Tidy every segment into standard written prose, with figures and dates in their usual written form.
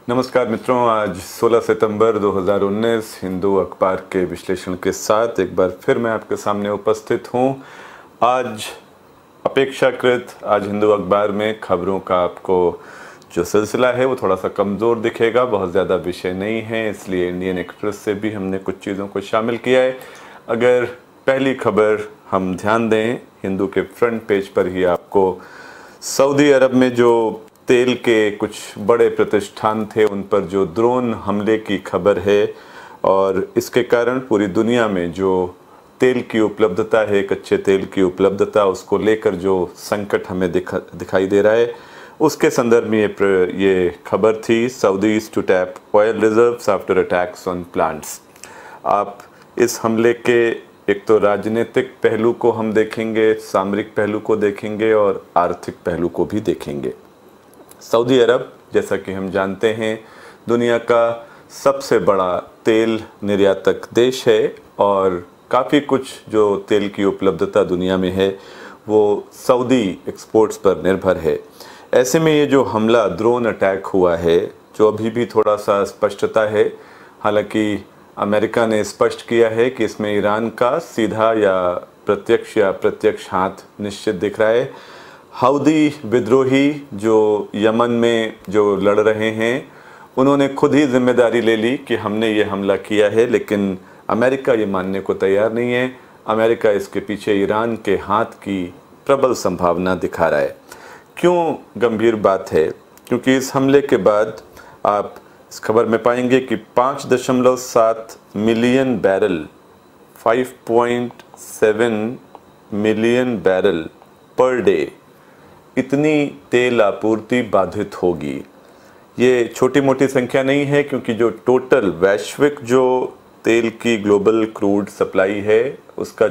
नमस्कार मित्रों, आज 16 सितंबर 2019 हिंदू अखबार के विश्लेषण के साथ एक बार फिर मैं आपके सामने उपस्थित हूं। आज अपेक्षाकृत आज हिंदू अखबार में खबरों का आपको जो सिलसिला है वो थोड़ा सा कमज़ोर दिखेगा। बहुत ज़्यादा विषय नहीं है, इसलिए इंडियन एक्सप्रेस से भी हमने कुछ चीज़ों को शामिल किया है। अगर पहली खबर हम ध्यान दें, हिंदू के फ्रंट पेज पर ही आपको सऊदी अरब में जो तेल के कुछ बड़े प्रतिष्ठान थे उन पर जो ड्रोन हमले की खबर है, और इसके कारण पूरी दुनिया में जो तेल की उपलब्धता है, कच्चे तेल की उपलब्धता, उसको लेकर जो संकट हमें दिखाई दे रहा है, उसके संदर्भ में ये खबर थी। Saudis to tap oil reserves after attacks on plants. आप इस हमले के एक तो राजनीतिक पहलू को हम देखेंगे, सामरिक पहलू को देखेंगे और आर्थिक पहलू को भी देखेंगे। सऊदी अरब, जैसा कि हम जानते हैं, दुनिया का सबसे बड़ा तेल निर्यातक देश है और काफ़ी कुछ जो तेल की उपलब्धता दुनिया में है वो सऊदी एक्सपोर्ट्स पर निर्भर है। ऐसे में ये जो हमला ड्रोन अटैक हुआ है, जो अभी भी थोड़ा सा स्पष्टता है, हालांकि अमेरिका ने स्पष्ट किया है कि इसमें ईरान का सीधा या प्रत्यक्ष हाथ निश्चित दिख रहा है। हौदी विद्रोही जो यमन में जो लड़ रहे हैं, उन्होंने खुद ही जिम्मेदारी ले ली कि हमने ये हमला किया है, लेकिन अमेरिका ये मानने को तैयार नहीं है। अमेरिका इसके पीछे ईरान के हाथ की प्रबल संभावना दिखा रहा है। क्यों गंभीर बात है? क्योंकि इस हमले के बाद आप इस खबर में पाएंगे कि 5.7 million barrel 5.7 million barrel per day इतनी तेल आपूर्ति बाधित होगी। ये छोटी मोटी संख्या नहीं है, क्योंकि जो टोटल वैश्विक जो तेल की ग्लोबल क्रूड सप्लाई है उसका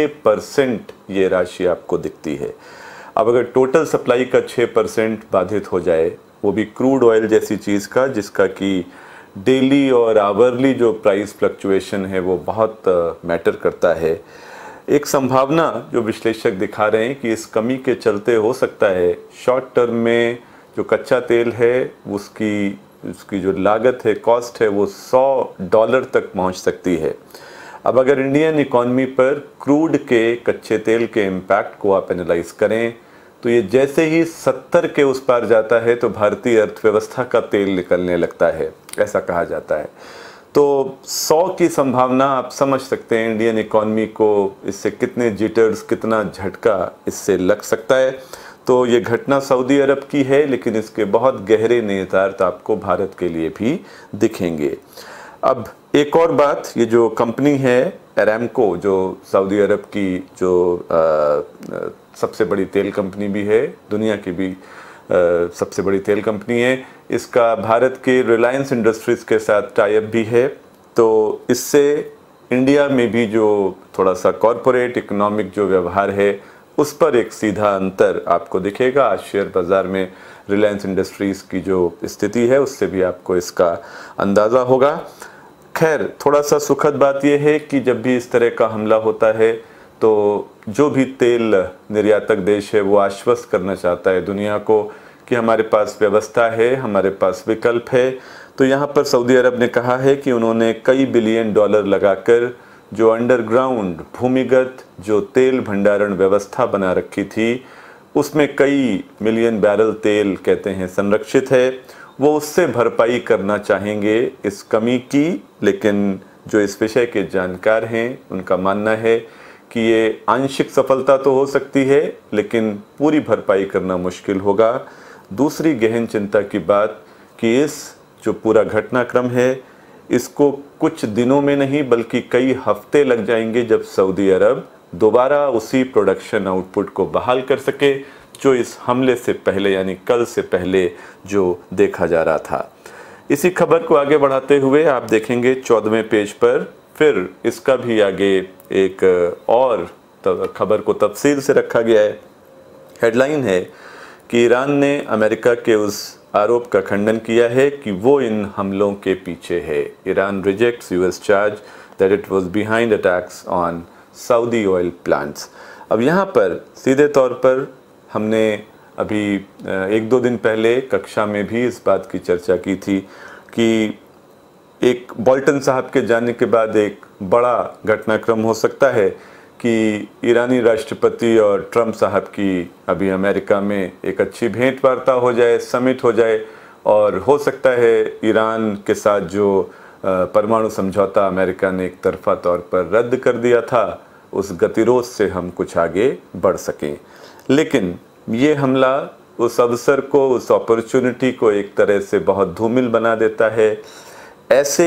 6% ये राशि आपको दिखती है। अब अगर टोटल सप्लाई का 6% बाधित हो जाए, वो भी क्रूड ऑयल जैसी चीज़ का, जिसका कि डेली और आवरली जो प्राइस फ्लक्चुएशन है वो बहुत मैटर करता है। एक संभावना जो विश्लेषक दिखा रहे हैं कि इस कमी के चलते हो सकता है शॉर्ट टर्म में जो कच्चा तेल है उसकी जो लागत है, कॉस्ट है, वो $100 तक पहुंच सकती है। अब अगर इंडियन इकॉनमी पर क्रूड के कच्चे तेल के इम्पैक्ट को आप एनालाइज करें तो ये जैसे ही 70 के उस पार जाता है तो भारतीय अर्थव्यवस्था का तेल निकलने लगता है, ऐसा कहा जाता है। तो 100 की संभावना आप समझ सकते हैं इंडियन इकॉनमी को इससे कितने जिटर्स, कितना झटका इससे लग सकता है। तो ये घटना सऊदी अरब की है, लेकिन इसके बहुत गहरे निहितार्थ आपको भारत के लिए भी दिखेंगे। अब एक और बात, ये जो कंपनी है अरामको, जो सऊदी अरब की जो सबसे बड़ी तेल कंपनी भी है, दुनिया की भी सबसे बड़ी तेल कंपनी है, इसका भारत के रिलायंस इंडस्ट्रीज़ के साथ टाई अप भी है। तो इससे इंडिया में भी जो थोड़ा सा कॉरपोरेट इकोनॉमिक जो व्यवहार है उस पर एक सीधा अंतर आपको दिखेगा। आज शेयर बाज़ार में रिलायंस इंडस्ट्रीज़ की जो स्थिति है उससे भी आपको इसका अंदाज़ा होगा। खैर, थोड़ा सा सुखद बात यह है कि जब भी इस तरह का हमला होता है तो जो भी तेल निर्यातक देश है वो आश्वस्त करना चाहता है दुनिया को कि हमारे पास व्यवस्था है, हमारे पास विकल्प है। तो यहाँ पर सऊदी अरब ने कहा है कि उन्होंने कई बिलियन डॉलर लगाकर जो अंडरग्राउंड भूमिगत जो तेल भंडारण व्यवस्था बना रखी थी, उसमें कई मिलियन बैरल तेल कहते हैं संरक्षित है, वो उससे भरपाई करना चाहेंगे इस कमी की। लेकिन जो इस विषय के जानकार हैं उनका मानना है कि ये आंशिक सफलता तो हो सकती है, लेकिन पूरी भरपाई करना मुश्किल होगा। दूसरी गहन चिंता की बात कि इस जो पूरा घटनाक्रम है इसको कुछ दिनों में नहीं बल्कि कई हफ्ते लग जाएंगे जब सऊदी अरब दोबारा उसी प्रोडक्शन आउटपुट को बहाल कर सके जो इस हमले से पहले, यानी कल से पहले जो देखा जा रहा था। इसी खबर को आगे बढ़ाते हुए आप देखेंगे 14वें पेज पर फिर इसका भी आगे एक और खबर को तफसील से रखा गया है। हेडलाइन है कि ईरान ने अमेरिका के उस आरोप का खंडन किया है कि वो इन हमलों के पीछे है। Iran rejects US charge that it was behind attacks on Saudi oil plants. अब यहाँ पर सीधे तौर पर हमने अभी 1-2 दिन पहले कक्षा में भी इस बात की चर्चा की थी कि एक बोल्टन साहब के जाने के बाद एक बड़ा घटनाक्रम हो सकता है कि ईरानी राष्ट्रपति और ट्रंप साहब की अभी अमेरिका में एक अच्छी भेंट वार्ता हो जाए, समिट हो जाए, और हो सकता है ईरान के साथ जो परमाणु समझौता अमेरिका ने एक तरफा तौर पर रद्द कर दिया था, उस गतिरोध से हम कुछ आगे बढ़ सकें। लेकिन ये हमला उस अवसर को, उस अपॉर्चुनिटी को एक तरह से बहुत धूमिल बना देता है। ऐसे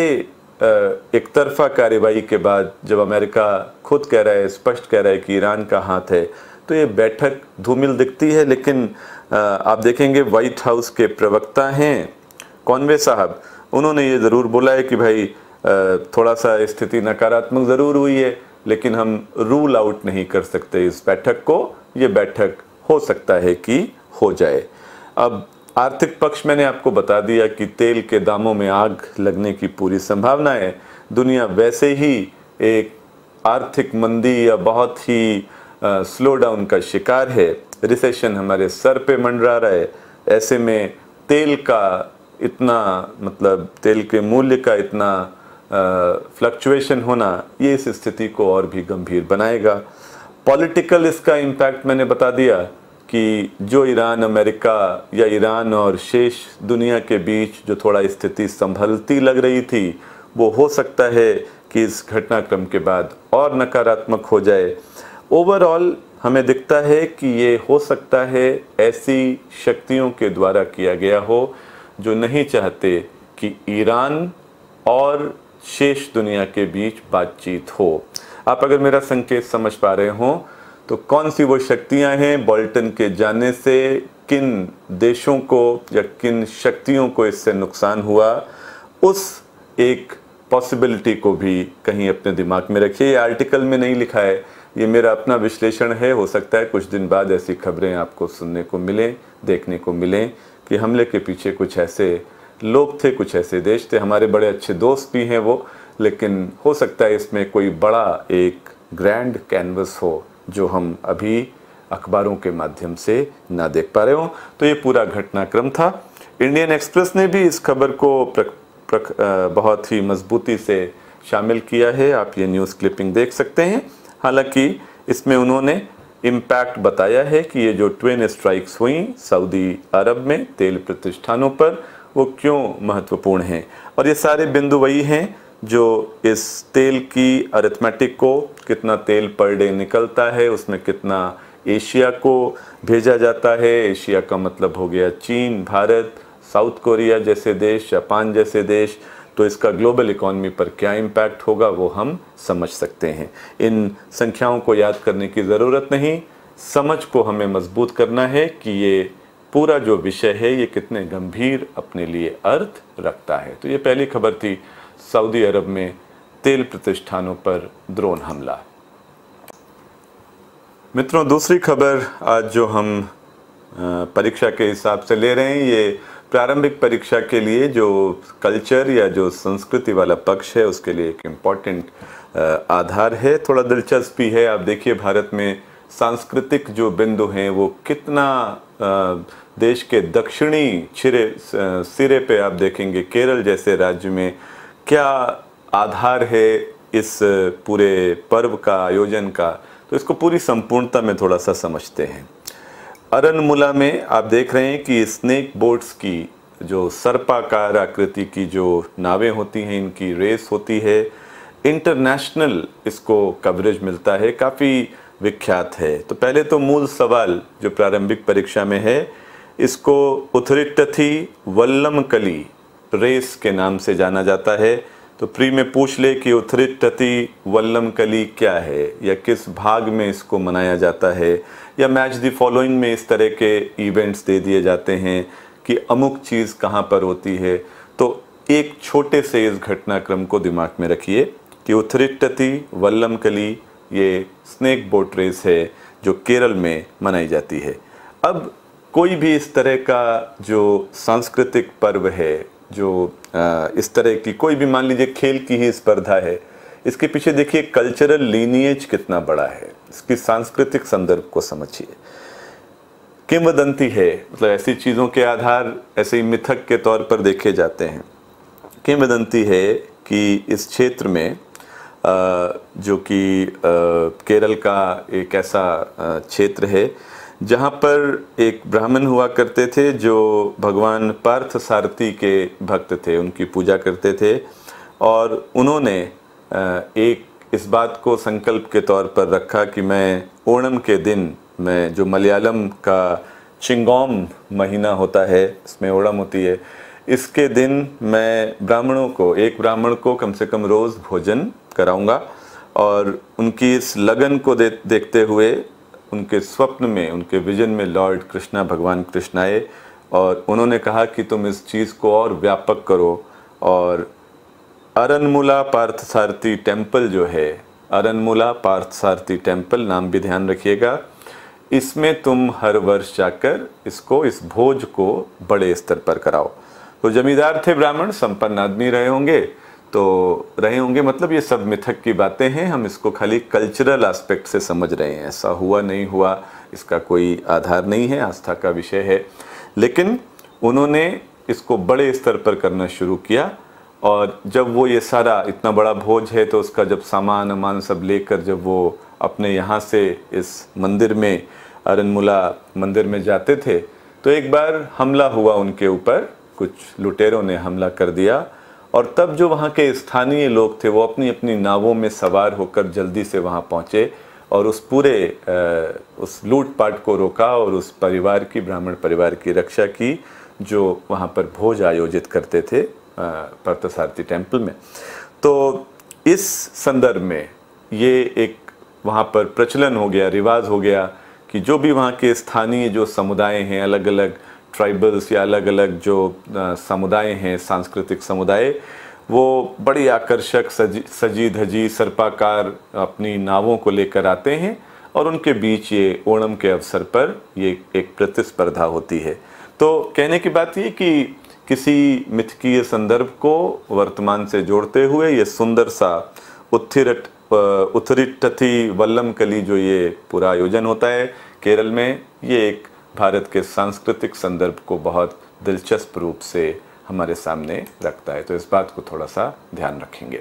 एक तरफा कार्रवाई के बाद जब अमेरिका खुद कह रहा है, स्पष्ट कह रहा है कि ईरान का हाथ है, तो ये बैठक धूमिल दिखती है। लेकिन आप देखेंगे व्हाइट हाउस के प्रवक्ता हैं कॉनवे साहब, उन्होंने ये ज़रूर बोला है कि भाई थोड़ा सा स्थिति नकारात्मक ज़रूर हुई है, लेकिन हम रूल आउट नहीं कर सकते इस बैठक को। ये बैठक हो सकता है कि हो जाए। अब आर्थिक पक्ष मैंने आपको बता दिया कि तेल के दामों में आग लगने की पूरी संभावना है। दुनिया वैसे ही एक आर्थिक मंदी या बहुत ही स्लो डाउन का शिकार है। रिसेशन हमारे सर पे मंडरा रहा है। ऐसे में तेल का इतना, मतलब तेल के मूल्य का इतना फ्लक्चुएशन होना, ये इस स्थिति को और भी गंभीर बनाएगा। पॉलिटिकल इसका इम्पैक्ट मैंने बता दिया कि जो ईरान, अमेरिका या ईरान और शेष दुनिया के बीच जो थोड़ा स्थिति संभलती लग रही थी, वो हो सकता है कि इस घटनाक्रम के बाद और नकारात्मक हो जाए। ओवरऑल हमें दिखता है कि ये हो सकता है ऐसी शक्तियों के द्वारा किया गया हो जो नहीं चाहते कि ईरान और शेष दुनिया के बीच बातचीत हो। आप अगर मेरा संकेत समझ पा रहे हों तो कौन सी वो शक्तियां हैं, बोल्टन के जाने से किन देशों को या किन शक्तियों को इससे नुकसान हुआ, उस एक पॉसिबिलिटी को भी कहीं अपने दिमाग में रखिए। ये आर्टिकल में नहीं लिखा है, ये मेरा अपना विश्लेषण है। हो सकता है कुछ दिन बाद ऐसी खबरें आपको सुनने को मिलें, देखने को मिलें कि हमले के पीछे कुछ ऐसे लोग थे, कुछ ऐसे देश थे। हमारे बड़े अच्छे दोस्त भी हैं वो, लेकिन हो सकता है इसमें कोई बड़ा एक ग्रैंड कैनवस हो जो हम अभी अखबारों के माध्यम से ना देख पा रहे हो। तो ये पूरा घटनाक्रम था। इंडियन एक्सप्रेस ने भी इस खबर को बहुत ही मजबूती से शामिल किया है। आप ये न्यूज़ क्लिपिंग देख सकते हैं। हालांकि इसमें उन्होंने इम्पैक्ट बताया है कि ये जो ट्विन स्ट्राइक्स हुई सऊदी अरब में तेल प्रतिष्ठानों पर, वो क्यों महत्वपूर्ण हैं। और ये सारे बिंदु वही हैं जो इस तेल की अरिथमेटिक को, कितना तेल पर डे निकलता है, उसमें कितना एशिया को भेजा जाता है। एशिया का मतलब हो गया चीन, भारत, साउथ कोरिया जैसे देश, जापान जैसे देश। तो इसका ग्लोबल इकॉनमी पर क्या इम्पैक्ट होगा वो हम समझ सकते हैं। इन संख्याओं को याद करने की ज़रूरत नहीं, समझ को हमें मजबूत करना है कि ये पूरा जो विषय है ये कितने गंभीर अपने लिए अर्थ रखता है। तो ये पहली खबर थी, सऊदी अरब में तेल प्रतिष्ठानों पर ड्रोन हमला। मित्रों, दूसरी खबर आज जो हम परीक्षा के हिसाब से ले रहे हैं, ये प्रारंभिक परीक्षा के लिए जो कल्चर या जो संस्कृति वाला पक्ष है उसके लिए एक इम्पॉर्टेंट आधार है। थोड़ा दिलचस्पी है। आप देखिए भारत में सांस्कृतिक जो बिंदु हैं वो कितना देश के दक्षिणी सिरे पे आप देखेंगे केरल जैसे राज्य में क्या आधार है इस पूरे पर्व का, आयोजन का। तो इसको पूरी संपूर्णता में थोड़ा सा समझते हैं। अरनमुला में आप देख रहे हैं कि स्नेक बोट्स की जो सर्पाकार आकृति की जो नावें होती हैं, इनकी रेस होती है। इंटरनेशनल इसको कवरेज मिलता है, काफ़ी विख्यात है। तो पहले तो मूल सवाल जो प्रारंभिक परीक्षा में है, इसको उथरिट्टथी वल्लमकली रेस के नाम से जाना जाता है। तो प्री में पूछ ले कि उथरिट्टथी वल्लमकली क्या है या किस भाग में इसको मनाया जाता है, या मैच द फॉलोइंग में इस तरह के इवेंट्स दे दिए जाते हैं कि अमुक चीज़ कहाँ पर होती है। तो एक छोटे से इस घटनाक्रम को दिमाग में रखिए कि उथरिट्टथी वल्लमकली ये स्नेक बोट रेस है जो केरल में मनाई जाती है। अब कोई भी इस तरह का जो सांस्कृतिक पर्व है, जो इस तरह की कोई भी, मान लीजिए खेल की ही स्पर्धा है, इसके पीछे देखिए कल्चरल लीनिएज कितना बड़ा है, इसकी सांस्कृतिक संदर्भ को समझिए। किंवदंती है, मतलब ऐसी चीज़ों के आधार ऐसे ही मिथक के तौर पर देखे जाते हैं। किंवदंती है कि इस क्षेत्र में जो कि केरल का एक ऐसा क्षेत्र है जहाँ पर एक ब्राह्मण हुआ करते थे जो भगवान पार्थ सारथी के भक्त थे, उनकी पूजा करते थे। और उन्होंने एक इस बात को संकल्प के तौर पर रखा कि मैं ओणम के दिन, मैं जो मलयालम का चिंगोम महीना होता है, इसमें ओणम होती है, इसके दिन मैं ब्राह्मणों को, एक ब्राह्मण को कम से कम रोज़ भोजन कराऊंगा। और उनकी इस लगन को देखते हुए उनके स्वप्न में, उनके विजन में लॉर्ड कृष्णा, भगवान कृष्ण आए और उन्होंने कहा कि तुम इस चीज़ को और व्यापक करो। और अरनमुला पार्थसारथी टेम्पल जो है, अरनमुला पार्थसारथी टेम्पल, नाम भी ध्यान रखिएगा, इसमें तुम हर वर्ष जाकर इस भोज को बड़े स्तर पर कराओ। तो जमींदार थे ब्राह्मण, संपन्न आदमी रहे होंगे, तो रहे होंगे मतलब ये सब मिथक की बातें हैं, हम इसको खाली कल्चरल एस्पेक्ट से समझ रहे हैं। ऐसा हुआ नहीं हुआ इसका कोई आधार नहीं है, आस्था का विषय है। लेकिन उन्होंने इसको बड़े स्तर पर करना शुरू किया। और जब वो ये सारा इतना बड़ा भोज है तो उसका जब सामान अमान सब लेकर जब वो अपने यहाँ से इस मंदिर में, अरनमुला मंदिर में जाते थे, तो एक बार हमला हुआ उनके ऊपर, कुछ लुटेरों ने हमला कर दिया। और तब जो वहाँ के स्थानीय लोग थे वो अपनी अपनी नावों में सवार होकर जल्दी से वहाँ पहुँचे और उस पूरे उस लूटपाट को रोका और उस परिवार की, ब्राह्मण परिवार की रक्षा की जो वहाँ पर भोज आयोजित करते थे पार्थसारथी टेम्पल में। तो इस संदर्भ में ये एक वहाँ पर प्रचलन हो गया, रिवाज हो गया कि जो भी वहाँ के स्थानीय जो समुदाय हैं, अलग अलग ट्राइबल्स या अलग अलग जो समुदाय हैं, सांस्कृतिक समुदाय, वो बड़ी आकर्षक सजी धजी सर्पाकार अपनी नावों को लेकर आते हैं और उनके बीच ये ओणम के अवसर पर ये एक प्रतिस्पर्धा होती है। तो कहने की बात ये कि किसी मिथकीय संदर्भ को वर्तमान से जोड़ते हुए ये सुंदर सा उत्थिरट्टथी वल्लमकली जो ये पूरा आयोजन होता है केरल में, ये एक भारत के सांस्कृतिक संदर्भ को बहुत दिलचस्प रूप से हमारे सामने रखता है। तो इस बात को थोड़ा सा ध्यान रखेंगे।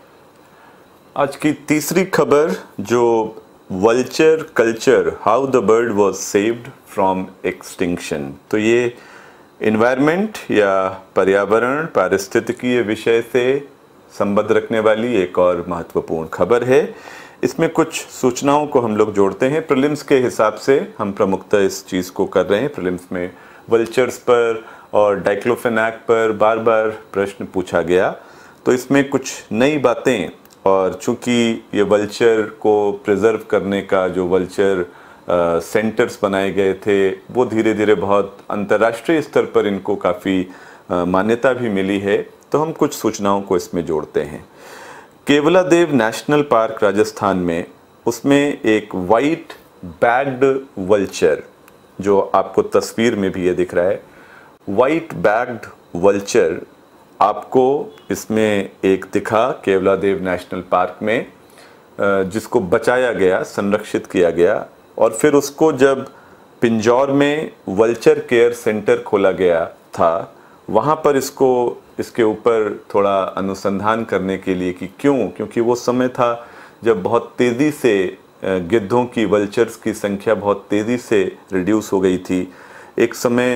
आज की तीसरी खबर जो vulture culture, how the bird was saved from extinction, तो ये इन्वायरमेंट या पर्यावरण, पारिस्थितिकीय विषय से संबंध रखने वाली एक और महत्वपूर्ण खबर है। इसमें कुछ सूचनाओं को हम लोग जोड़ते हैं। प्रीलिम्स के हिसाब से हम प्रमुखतः इस चीज़ को कर रहे हैं। प्रीलिम्स में वल्चर्स पर और डाइक्लोफेनाक पर बार बार प्रश्न पूछा गया, तो इसमें कुछ नई बातें, और चूंकि ये वल्चर को प्रिजर्व करने का जो वल्चर सेंटर्स बनाए गए थे वो धीरे धीरे बहुत अंतर्राष्ट्रीय स्तर पर इनको काफ़ी मान्यता भी मिली है, तो हम कुछ सूचनाओं को इसमें जोड़ते हैं। केवलादेव नेशनल पार्क राजस्थान में, उसमें एक वाइट बैग्ड वल्चर, जो आपको तस्वीर में भी ये दिख रहा है, वाइट बैग्ड वल्चर आपको इसमें एक दिखा केवलादेव नेशनल पार्क में, जिसको बचाया गया, संरक्षित किया गया। और फिर उसको जब पिंजौर में वल्चर केयर सेंटर खोला गया था, वहाँ पर इसके ऊपर थोड़ा अनुसंधान करने के लिए कि क्योंकि वो समय था जब बहुत तेज़ी से गिद्धों की, वल्चर्स की संख्या बहुत तेज़ी से रिड्यूस हो गई थी। एक समय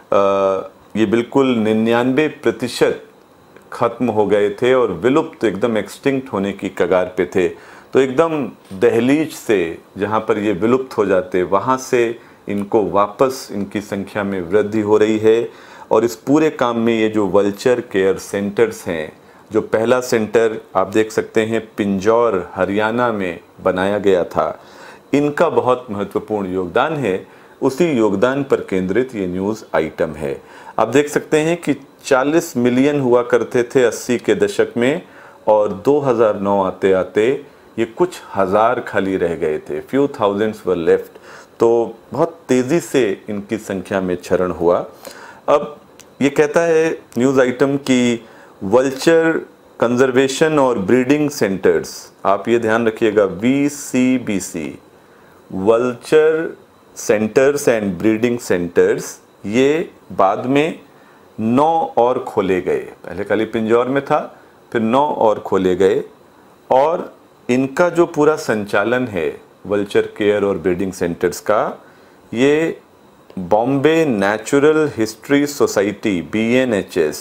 ये बिल्कुल 99% ख़त्म हो गए थे और विलुप्त, एकदम एक्सटिंक्ट होने की कगार पे थे। तो एकदम दहलीज से जहाँ पर ये विलुप्त हो जाते, वहाँ से इनको वापस, इनकी संख्या में वृद्धि हो रही है। और इस पूरे काम में ये जो वल्चर केयर सेंटर्स हैं, जो पहला सेंटर आप देख सकते हैं पिंजौर हरियाणा में बनाया गया था, इनका बहुत महत्वपूर्ण योगदान है। उसी योगदान पर केंद्रित ये न्यूज़ आइटम है। आप देख सकते हैं कि 40 मिलियन हुआ करते थे 80 के दशक में, और 2009 आते आते ये कुछ हज़ार खाली रह गए थे, फ्यू थाउजेंड्स वर लेफ्ट। तो बहुत तेज़ी से इनकी संख्या में क्षरण हुआ। अब ये कहता है न्यूज़ आइटम की वल्चर कंजर्वेशन और ब्रीडिंग सेंटर्स, आप ये ध्यान रखिएगा, VCBC, vulture centres and breeding centres ये बाद में 9 और खोले गए। पहले खाली पिंजौर में था, फिर 9 और खोले गए और इनका जो पूरा संचालन है वल्चर केयर और ब्रीडिंग सेंटर्स का, ये Bombay natural history society BNHS,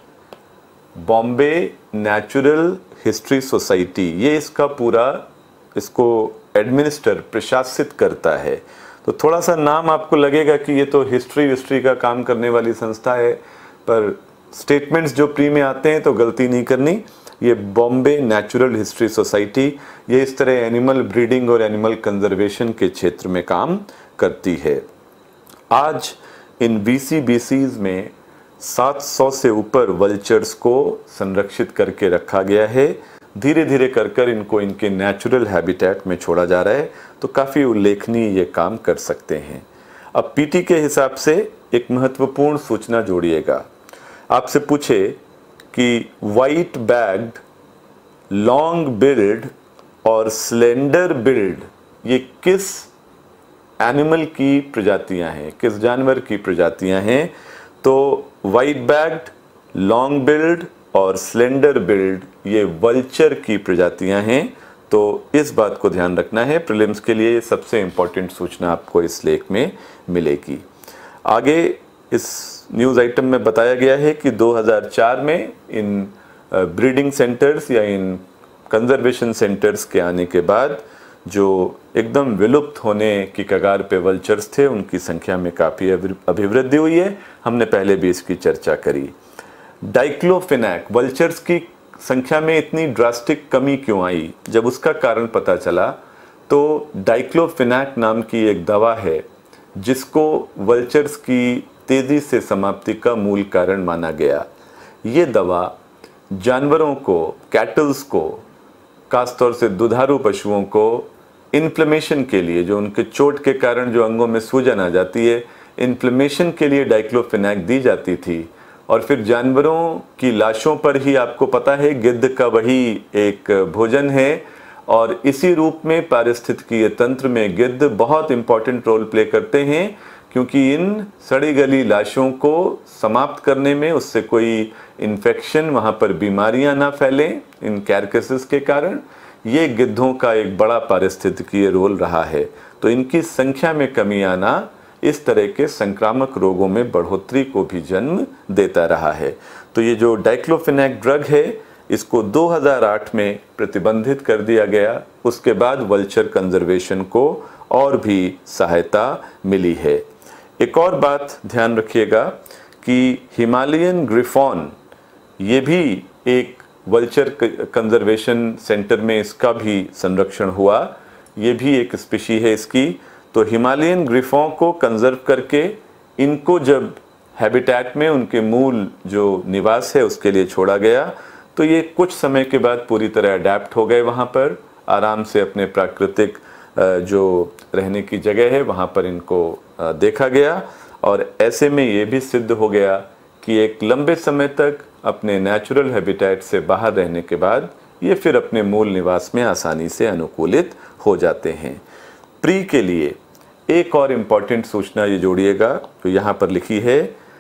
Bombay natural history society, ये इसका पूरा इसको एडमिनिस्टर प्रशासित करता है। तो थोड़ा सा नाम आपको लगेगा कि ये तो हिस्ट्री का काम करने वाली संस्था है, पर स्टेटमेंट्स जो प्री में आते हैं तो गलती नहीं करनी। ये बॉम्बे नेचुरल हिस्ट्री सोसाइटी ये इस तरह एनिमल ब्रीडिंग और एनिमल कंजर्वेशन के क्षेत्र में काम करती है। आज इन VCBCs में 700 से ऊपर वल्चर्स को संरक्षित करके रखा गया है। धीरे धीरे कर इनको इनके नेचुरल हैबिटेट में छोड़ा जा रहा है, तो काफ़ी उल्लेखनीय ये काम कर सकते हैं। अब PT के हिसाब से एक महत्वपूर्ण सूचना जोड़िएगा। आपसे पूछे कि वाइट बैग्ड, लॉन्ग बिल्ड और स्लेंडर बिल्ड ये किस एनिमल की प्रजातियां हैं, किस जानवर की प्रजातियां हैं? तो वाइट बैग्ड, लॉन्ग बिल्ड और स्लेंडर बिल्ड ये वल्चर की प्रजातियां हैं। तो इस बात को ध्यान रखना है, प्रीलिम्स के लिए सबसे इंपॉर्टेंट सूचना आपको इस लेख में मिलेगी। आगे इस न्यूज़ आइटम में बताया गया है कि 2004 में इन ब्रीडिंग सेंटर्स या इन कंजर्वेशन सेंटर्स के आने के बाद जो एकदम विलुप्त होने की कगार पे वल्चर्स थे, उनकी संख्या में काफ़ी अभिवृद्धि हुई है। हमने पहले भी इसकी चर्चा करी। डाइक्लोफिनैक, वल्चर्स की संख्या में इतनी ड्रास्टिक कमी क्यों आई? जब उसका कारण पता चला तो डाइक्लोफिनैक नाम की एक दवा है जिसको वल्चर्स की तेज़ी से समाप्ति का मूल कारण माना गया। ये दवा जानवरों को, कैटल्स को, खासतौर से दुधारू पशुओं को इन्फ्लेमेशन के लिए, जो उनके चोट के कारण जो अंगों में सूजन आ जाती है, इन्फ्लेमेशन के लिए डाइक्लोफिनैक दी जाती थी। और फिर जानवरों की लाशों पर ही, आपको पता है गिद्ध का वही एक भोजन है और इसी रूप में पारिस्थितिकीय तंत्र में गिद्ध बहुत इंपॉर्टेंट रोल प्ले करते हैं, क्योंकि इन सड़ी गली लाशों को समाप्त करने में, उससे कोई इन्फेक्शन, वहाँ पर बीमारियां ना फैलें इन कैरकेसेस के कारण, ये गिद्धों का एक बड़ा पारिस्थितिकीय रोल रहा है। तो इनकी संख्या में कमी आना इस तरह के संक्रामक रोगों में बढ़ोतरी को भी जन्म देता रहा है। तो ये जो डाइक्लोफिनैक ड्रग है, इसको 2008 में प्रतिबंधित कर दिया गया। उसके बाद वल्चर कंजर्वेशन को और भी सहायता मिली है। एक और बात ध्यान रखिएगा कि हिमालयन ग्रिफॉन, ये भी एक वल्चर कंजर्वेशन सेंटर में इसका भी संरक्षण हुआ। ये भी एक स्पीशी है इसकी। तो हिमालयन ग्रिफॉन को कंजर्व करके इनको जब हैबिटेट में, उनके मूल जो निवास है उसके लिए छोड़ा गया, तो ये कुछ समय के बाद पूरी तरह अडेप्ट हो गए, वहाँ पर आराम से अपने प्राकृतिक जो रहने की जगह है वहाँ पर इनको देखा गया। और ऐसे में ये भी सिद्ध हो गया कि एक लंबे समय तक अपने नेचुरल हैबिटेट से बाहर रहने के बाद ये फिर अपने मूल निवास में आसानी से अनुकूलित हो जाते हैं। प्री के लिए एक और इम्पॉर्टेंट सूचना ये जोड़िएगा, तो यहाँ पर लिखी है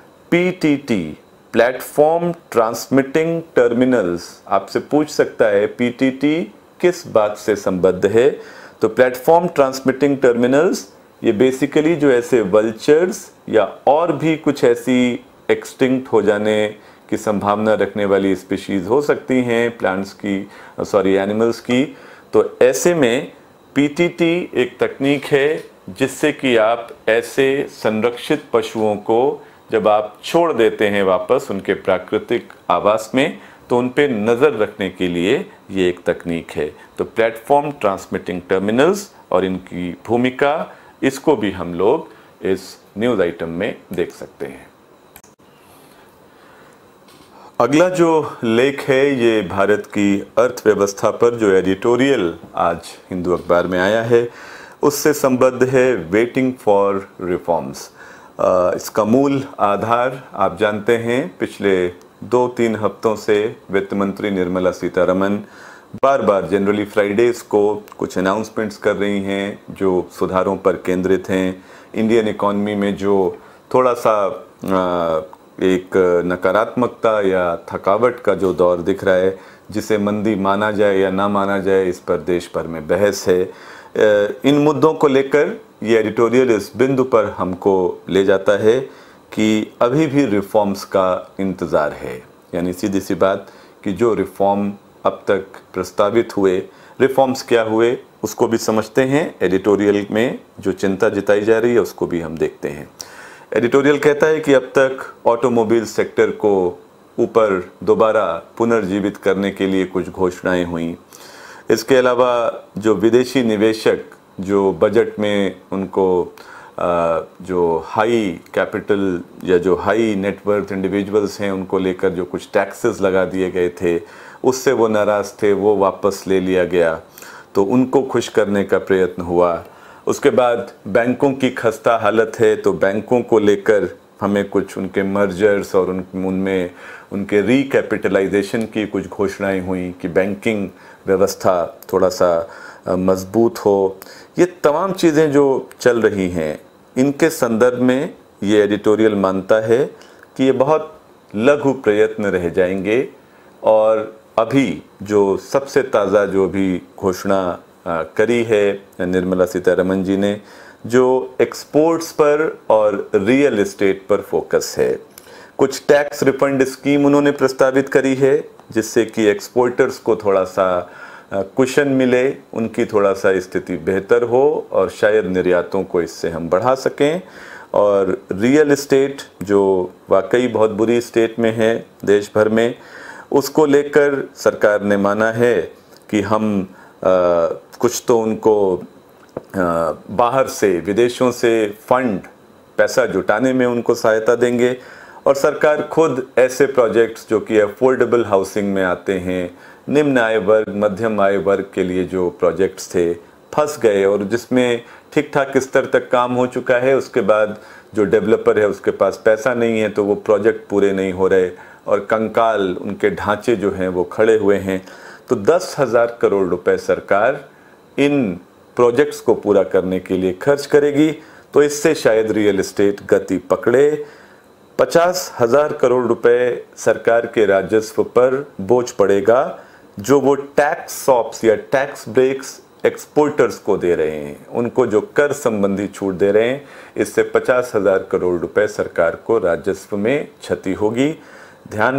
PTT, प्लेटफॉर्म ट्रांसमिटिंग टर्मिनल्स। आपसे पूछ सकता है PTT किस बात से संबद्ध है? तो प्लेटफॉर्म ट्रांसमिटिंग टर्मिनल्स ये बेसिकली जो ऐसे वल्चर्स या और भी कुछ ऐसी एक्सटिंक्ट हो जाने की संभावना रखने वाली स्पीशीज हो सकती हैं, प्लांट्स की, एनिमल्स की। तो ऐसे में PTT एक तकनीक है जिससे कि आप ऐसे संरक्षित पशुओं को जब आप छोड़ देते हैं वापस उनके प्राकृतिक आवास में, तो उन पे नज़र रखने के लिए ये एक तकनीक है। तो प्लेटफॉर्म ट्रांसमिटिंग टर्मिनल्स और इनकी भूमिका, इसको भी हम लोग इस न्यूज़ आइटम में देख सकते हैं। अगला जो लेख है ये भारत की अर्थव्यवस्था पर जो एडिटोरियल आज हिंदू अखबार में आया है उससे संबद्ध है, वेटिंग फॉर रिफॉर्म्स। इसका मूल आधार आप जानते हैं, पिछले 2-3 हफ्तों से वित्त मंत्री निर्मला सीतारमन बार बार जनरली फ्राइडेज को कुछ अनाउंसमेंट्स कर रही हैं जो सुधारों पर केंद्रित हैं। इंडियन इकॉनमी में जो थोड़ा सा एक नकारात्मकता या थकावट का जो दौर दिख रहा है, जिसे मंदी माना जाए या ना माना जाए, इस पर देश भर में बहस है। इन मुद्दों को लेकर ये एडिटोरियल इस बिंदु पर हमको ले जाता है कि अभी भी रिफॉर्म्स का इंतज़ार है। यानी सीधी सी बात कि जो रिफॉर्म अब तक प्रस्तावित हुए, रिफॉर्म्स क्या हुए उसको भी समझते हैं। एडिटोरियल में जो चिंता जताई जा रही है उसको भी हम देखते हैं। एडिटोरियल कहता है कि अब तक ऑटोमोबाइल सेक्टर को ऊपर दोबारा पुनर्जीवित करने के लिए कुछ घोषणाएं हुई। इसके अलावा जो विदेशी निवेशक जो बजट में उनको जो हाई कैपिटल या जो हाई नेटवर्थ इंडिविजुअल्स हैं उनको लेकर जो कुछ टैक्सेस लगा दिए गए थे, उससे वो नाराज़ थे, वो वापस ले लिया गया, तो उनको खुश करने का प्रयत्न हुआ। उसके बाद बैंकों की खस्ता हालत है, तो बैंकों को लेकर हमें कुछ उनके मर्जर्स और उनमें उनके रिकैपिटलाइजेशन की कुछ घोषणाएं हुई कि बैंकिंग व्यवस्था थोड़ा सा मजबूत हो। ये तमाम चीज़ें जो चल रही हैं, इनके संदर्भ में ये एडिटोरियल मानता है कि ये बहुत लघु प्रयत्न रह जाएंगे और अभी जो सबसे ताज़ा जो भी घोषणा करी है निर्मला सीतारमण जी ने, जो एक्सपोर्ट्स पर और रियल एस्टेट पर फोकस है। कुछ टैक्स रिफंड स्कीम उन्होंने प्रस्तावित करी है जिससे कि एक्सपोर्टर्स को थोड़ा सा कुशन मिले, उनकी थोड़ा सा स्थिति बेहतर हो और शायद निर्यातों को इससे हम बढ़ा सकें। और रियल एस्टेट जो वाकई बहुत बुरी स्टेट में है देश भर में, उसको लेकर सरकार ने माना है कि हम कुछ तो उनको बाहर से, विदेशों से फंड, पैसा जुटाने में उनको सहायता देंगे। और सरकार खुद ऐसे प्रोजेक्ट्स जो कि अफोर्डेबल हाउसिंग में आते हैं, निम्न आय वर्ग, मध्यम आय वर्ग के लिए जो प्रोजेक्ट्स थे, फंस गए और जिसमें ठीक ठाक स्तर तक काम हो चुका है, उसके बाद जो डेवलपर है उसके पास पैसा नहीं है, तो वो प्रोजेक्ट पूरे नहीं हो रहे और कंकाल उनके ढांचे जो हैं वो खड़े हुए हैं। तो 10,000 करोड़ रुपए सरकार इन प्रोजेक्ट्स को पूरा करने के लिए खर्च करेगी, तो इससे शायद रियल एस्टेट गति पकड़े। 50,000 करोड़ रुपए सरकार के राजस्व पर बोझ पड़ेगा जो वो टैक्स सॉप्स या टैक्स ब्रेक्स एक्सपोर्टर्स को दे रहे हैं, उनको जो कर संबंधी छूट दे रहे हैं, इससे 50,000 करोड़ रुपए सरकार को राजस्व में क्षति होगी। ध्यान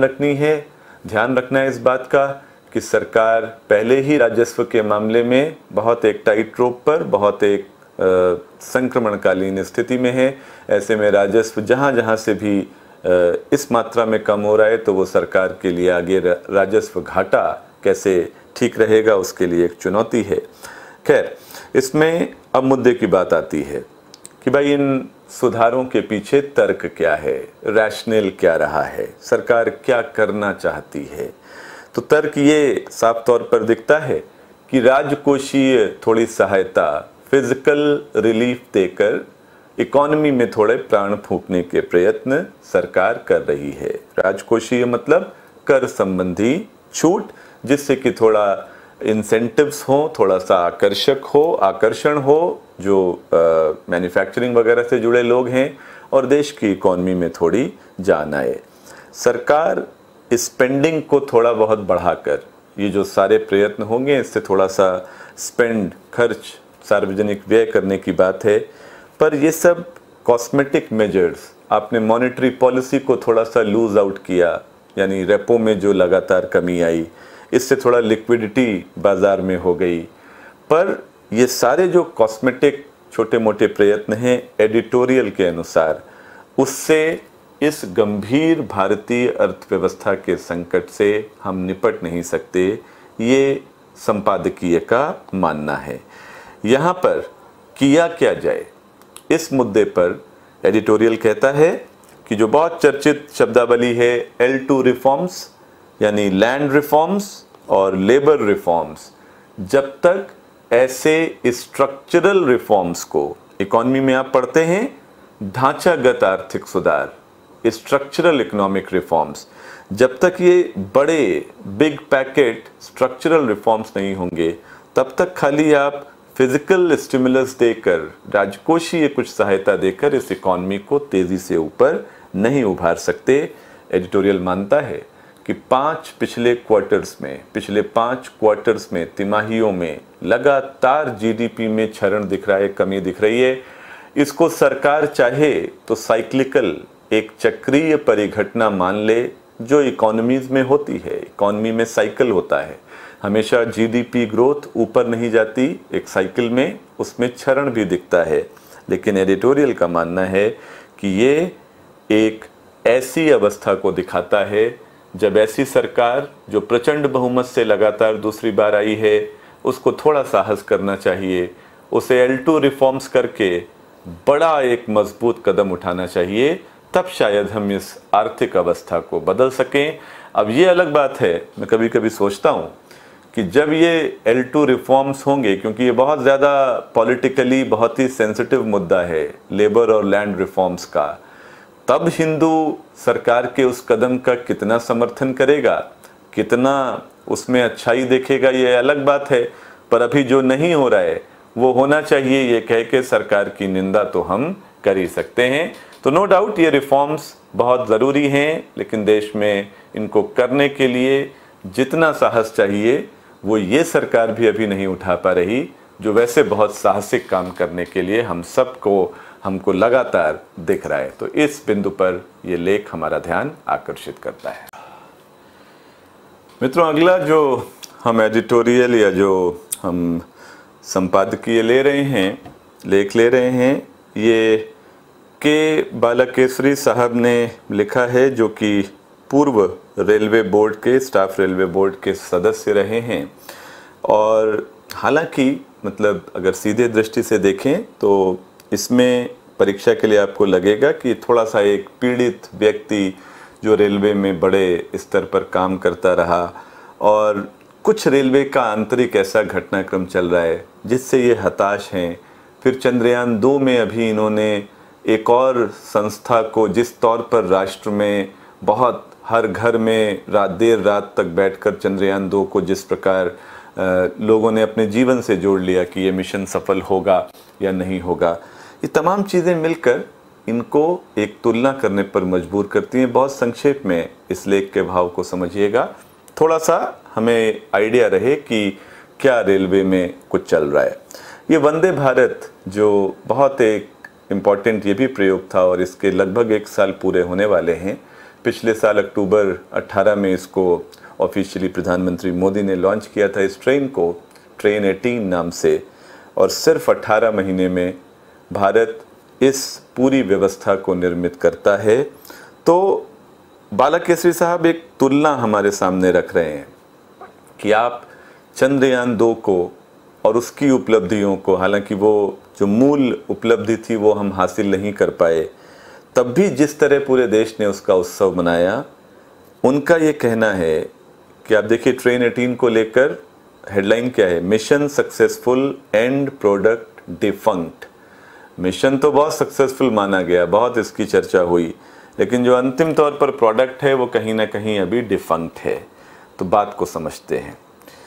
रखना है इस बात का कि सरकार पहले ही राजस्व के मामले में बहुत एक टाइट रोप पर, बहुत एक संक्रमणकालीन स्थिति में है। ऐसे में राजस्व जहाँ से भी इस मात्रा में कम हो रहा है, तो वो सरकार के लिए आगे राजस्व घाटा कैसे ठीक रहेगा उसके लिए एक चुनौती है। खैर, इसमें अब मुद्दे की बात आती है कि भाई इन सुधारों के पीछे तर्क क्या है, रैशनल क्या रहा है, सरकार क्या करना चाहती है। तो तर्क ये साफ तौर पर दिखता है कि राजकोषीय थोड़ी सहायता, फिजिकल रिलीफ देकर इकोनॉमी में थोड़े प्राण फूंकने के प्रयत्न सरकार कर रही है। राजकोषीय मतलब कर संबंधी छूट, जिससे कि थोड़ा इंसेंटिव्स हो, थोड़ा सा आकर्षण हो जो मैन्युफैक्चरिंग वगैरह से जुड़े लोग हैं और देश की इकोनॉमी में थोड़ी जान आए। सरकार स्पेंडिंग को थोड़ा बहुत बढ़ाकर, ये जो सारे प्रयत्न होंगे इससे थोड़ा सा खर्च, सार्वजनिक व्यय करने की बात है। पर ये सब कॉस्मेटिक मेजर्स, आपने मॉनेटरी पॉलिसी को थोड़ा सा लूज आउट किया, यानी रेपो में जो लगातार कमी आई, इससे थोड़ा लिक्विडिटी बाजार में हो गई। पर ये सारे जो कॉस्मेटिक छोटे मोटे प्रयत्न हैं, एडिटोरियल के अनुसार, उससे इस गंभीर भारतीय अर्थव्यवस्था के संकट से हम निपट नहीं सकते, ये संपादकीय का मानना है। यहाँ पर किया क्या जाए, इस मुद्दे पर एडिटोरियल कहता है कि जो बहुत चर्चित शब्दावली है L2 रिफॉर्म्स, यानी लैंड रिफॉर्म्स और लेबर रिफॉर्म्स, जब तक ऐसे स्ट्रक्चरल रिफॉर्म्स को, इकोनॉमी में आप पढ़ते हैं ढांचागत आर्थिक सुधार, स्ट्रक्चरल इकोनॉमिक रिफॉर्म्स, जब तक ये बड़े बिग पैकेट स्ट्रक्चरल रिफॉर्म्स नहीं होंगे, तब तक खाली आप फिजिकल स्टिमुलस देकर, राजकोषीय कुछ सहायता देकर इस इकॉनमी को तेजी से ऊपर नहीं उभार सकते। एडिटोरियल मानता है कि पिछले पाँच क्वार्टर्स में, तिमाहियों में लगातार जीडीपी में क्षरण दिख रहा है, कमी दिख रही है। इसको सरकार चाहे तो साइक्लिकल, एक चक्रीय परिघटना मान ले जो इकोनॉमीज में होती है। इकोनॉमी में साइकिल होता है, हमेशा जीडीपी ग्रोथ ऊपर नहीं जाती, एक साइकिल में उसमें क्षरण भी दिखता है। लेकिन एडिटोरियल का मानना है कि ये एक ऐसी अवस्था को दिखाता है जब ऐसी सरकार जो प्रचंड बहुमत से लगातार दूसरी बार आई है, उसको थोड़ा साहस करना चाहिए, उसे L2 रिफॉर्म्स करके बड़ा एक मजबूत कदम उठाना चाहिए, तब शायद हम इस आर्थिक अवस्था को बदल सकें। अब ये अलग बात है, मैं कभी कभी सोचता हूँ कि जब ये L2 रिफॉर्म्स होंगे, क्योंकि ये बहुत ज़्यादा पॉलिटिकली बहुत ही सेंसिटिव मुद्दा है लेबर और लैंड रिफॉर्म्स का, तब हिंदू सरकार के उस कदम का कितना समर्थन करेगा, कितना उसमें अच्छाई देखेगा, ये अलग बात है। पर अभी जो नहीं हो रहा है वो होना चाहिए, ये कह के सरकार की निंदा तो हम कर ही सकते हैं। तो नो डाउट ये रिफॉर्म्स बहुत ज़रूरी हैं, लेकिन देश में इनको करने के लिए जितना साहस चाहिए वो ये सरकार भी अभी नहीं उठा पा रही, जो वैसे बहुत साहसिक काम करने के लिए हमको लगातार दिख रहा है। तो इस बिंदु पर ये लेख हमारा ध्यान आकर्षित करता है। मित्रों, अगला जो हम एडिटोरियल या जो हम संपादकीय लेख ले रहे हैं, ये के बालाकेसरी साहब ने लिखा है, जो कि पूर्व रेलवे बोर्ड के, स्टाफ रेलवे बोर्ड के सदस्य रहे हैं। और हालांकि मतलब अगर सीधे दृष्टि से देखें तो इसमें परीक्षा के लिए आपको लगेगा कि थोड़ा सा एक पीड़ित व्यक्ति जो रेलवे में बड़े स्तर पर काम करता रहा, और कुछ रेलवे का आंतरिक ऐसा घटनाक्रम चल रहा है जिससे ये हताश हैं। फिर चंद्रयान 2 में अभी इन्होंने एक और संस्था को, जिस तौर पर राष्ट्र में बहुत हर घर में देर रात तक बैठकर चंद्रयान 2 को जिस प्रकार लोगों ने अपने जीवन से जोड़ लिया कि ये मिशन सफल होगा या नहीं होगा, ये तमाम चीज़ें मिलकर इनको एक तुलना करने पर मजबूर करती हैं। बहुत संक्षेप में इस लेख के भाव को समझिएगा, थोड़ा सा हमें आइडिया रहे कि क्या रेलवे में कुछ चल रहा है। ये वंदे भारत जो बहुत एक इम्पॉर्टेंट ये भी प्रयोग था, और इसके लगभग 1 साल पूरे होने वाले हैं। पिछले साल अक्टूबर 18 में इसको ऑफिशियली प्रधानमंत्री मोदी ने लॉन्च किया था, इस ट्रेन को, ट्रेन 18 नाम से। और सिर्फ 18 महीने में भारत इस पूरी व्यवस्था को निर्मित करता है। तो बालाकेसरी साहब एक तुलना हमारे सामने रख रहे हैं कि आप चंद्रयान 2 को और उसकी उपलब्धियों को, हालांकि वो जो मूल उपलब्धि थी वो हम हासिल नहीं कर पाए, तब भी जिस तरह पूरे देश ने उसका उत्सव मनाया, उनका ये कहना है कि आप देखिए ट्रेन 18 को लेकर हेडलाइन क्या है, mission successful and product defunct. Mission तो बहुत सक्सेसफुल माना गया, बहुत इसकी चर्चा हुई, लेकिन जो अंतिम तौर पर प्रोडक्ट है वो कहीं ना कहीं अभी डिफंक्ट है। तो बात को समझते हैं।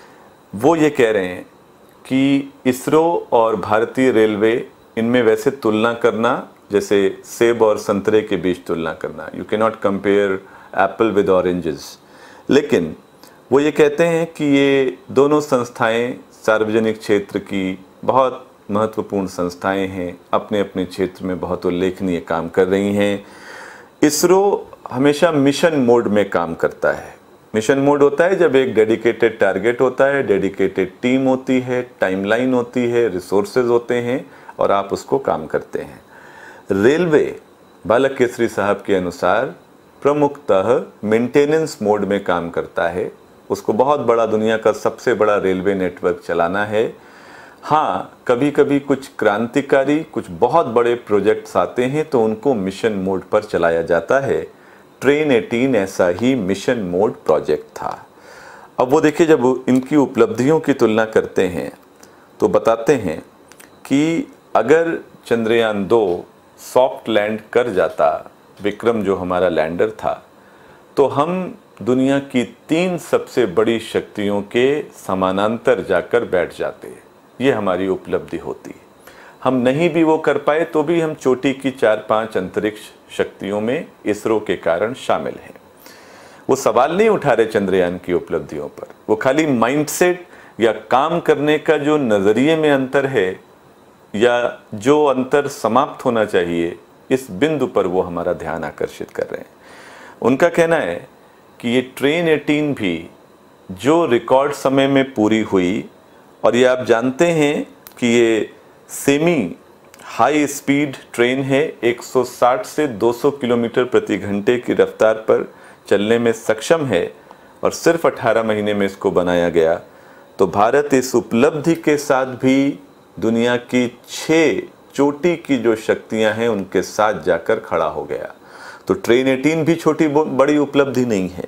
वो ये कह रहे हैं कि इसरो और भारतीय रेलवे, इनमें वैसे तुलना करना जैसे सेब और संतरे के बीच तुलना करना, you can not compare apple with oranges. लेकिन वो ये कहते हैं कि ये दोनों संस्थाएं सार्वजनिक क्षेत्र की बहुत महत्वपूर्ण संस्थाएं हैं, अपने अपने क्षेत्र में बहुत उल्लेखनीय काम कर रही हैं। इसरो हमेशा मिशन मोड में काम करता है। मिशन मोड होता है जब एक डेडिकेटेड टारगेट होता है, डेडिकेटेड टीम होती है, टाइमलाइन होती है, रिसोर्सेज होते हैं और आप उसको काम करते हैं। रेलवे बालाकेसरी साहब के अनुसार प्रमुखतः मेंटेनेंस मोड में काम करता है। उसको बहुत बड़ा, दुनिया का सबसे बड़ा रेलवे नेटवर्क चलाना है। हाँ, कभी कभी कुछ क्रांतिकारी, कुछ बहुत बड़े प्रोजेक्ट्स आते हैं तो उनको मिशन मोड पर चलाया जाता है। ट्रेन 18 ऐसा ही मिशन मोड प्रोजेक्ट था। अब वो देखिए, जब इनकी उपलब्धियों की तुलना करते हैं तो बताते हैं कि अगर चंद्रयान 2 सॉफ्ट लैंड कर जाता, विक्रम जो हमारा लैंडर था, तो हम दुनिया की 3 सबसे बड़ी शक्तियों के समानांतर जाकर बैठ जाते। ये हमारी उपलब्धि होती। हम नहीं भी वो कर पाए तो भी हम चोटी की 4-5 अंतरिक्ष शक्तियों में इसरो के कारण शामिल हैं। वो सवाल नहीं उठा रहे चंद्रयान की उपलब्धियों पर, वो खाली माइंडसेट या काम करने का जो नज़रिए में अंतर है या जो अंतर समाप्त होना चाहिए, इस बिंदु पर वो हमारा ध्यान आकर्षित कर रहे हैं। उनका कहना है कि ये ट्रेन 18 भी जो रिकॉर्ड समय में पूरी हुई, और ये आप जानते हैं कि ये सेमी हाई स्पीड ट्रेन है, 160 से 200 किलोमीटर प्रति घंटे की रफ्तार पर चलने में सक्षम है और सिर्फ 18 महीने में इसको बनाया गया। तो भारत इस उपलब्धि के साथ भी दुनिया की 6 चोटी की जो शक्तियां हैं उनके साथ जाकर खड़ा हो गया। तो ट्रेन 18 भी छोटी बड़ी उपलब्धि नहीं है।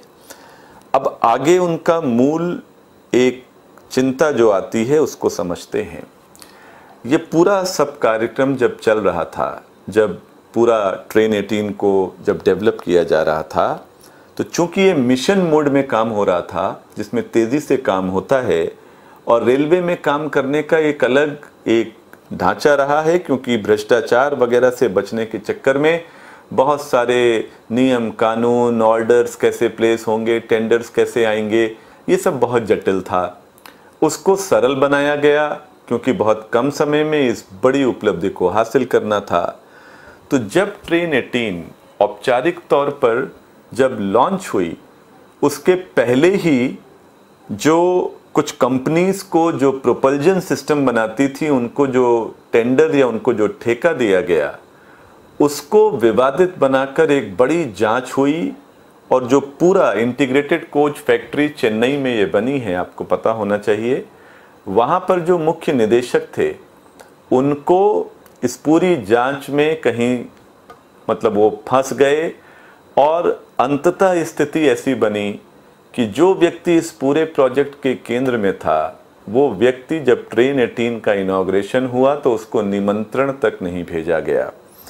अब आगे उनका मूल एक चिंता जो आती है उसको समझते हैं। ये पूरा सब कार्यक्रम जब चल रहा था, जब पूरा ट्रेन 18 को जब डेवलप किया जा रहा था, तो चूंकि ये मिशन मोड में काम हो रहा था जिसमें तेज़ी से काम होता है, और रेलवे में काम करने का एक अलग एक ढांचा रहा है, क्योंकि भ्रष्टाचार वगैरह से बचने के चक्कर में बहुत सारे नियम कानून, ऑर्डर्स कैसे प्लेस होंगे, टेंडर्स कैसे आएंगे, ये सब बहुत जटिल था। उसको सरल बनाया गया क्योंकि बहुत कम समय में इस बड़ी उपलब्धि को हासिल करना था। तो जब ट्रेन 18 औपचारिक तौर पर जब लॉन्च हुई, उसके पहले ही जो कुछ कंपनीज को जो प्रोपल्जन सिस्टम बनाती थी, उनको जो टेंडर या उनको जो ठेका दिया गया, उसको विवादित बनाकर एक बड़ी जांच हुई, और जो पूरा इंटीग्रेटेड कोच फैक्ट्री चेन्नई में ये बनी है, आपको पता होना चाहिए, वहाँ पर जो मुख्य निदेशक थे उनको इस पूरी जांच में कहीं मतलब वो फंस गए, और अंततः स्थिति ऐसी बनी कि जो व्यक्ति इस पूरे प्रोजेक्ट के केंद्र में था, वो व्यक्ति जब ट्रेन 18 का इनॉग्रेशन हुआ तो उसको निमंत्रण तक नहीं भेजा गया।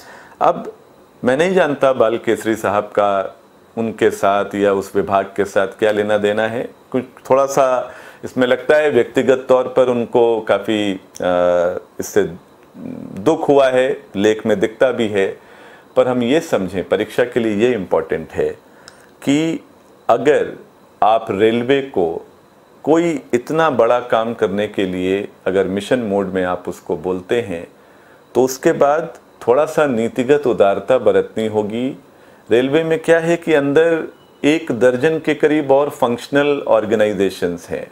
अब मैं नहीं जानता बाल केसरी साहब का उनके साथ या उस विभाग के साथ क्या लेना देना है, कुछ थोड़ा सा इसमें लगता है व्यक्तिगत तौर पर उनको काफ़ी इससे दुख हुआ है, लेख में दिखता भी है। पर हम ये समझें, परीक्षा के लिए ये इम्पोर्टेंट है कि अगर आप रेलवे को कोई इतना बड़ा काम करने के लिए अगर मिशन मोड में आप उसको बोलते हैं, तो उसके बाद थोड़ा सा नीतिगत उदारता बरतनी होगी। रेलवे में क्या है कि अंदर 1 दर्जन के करीब और फंक्शनल ऑर्गेनाइजेशंस हैं,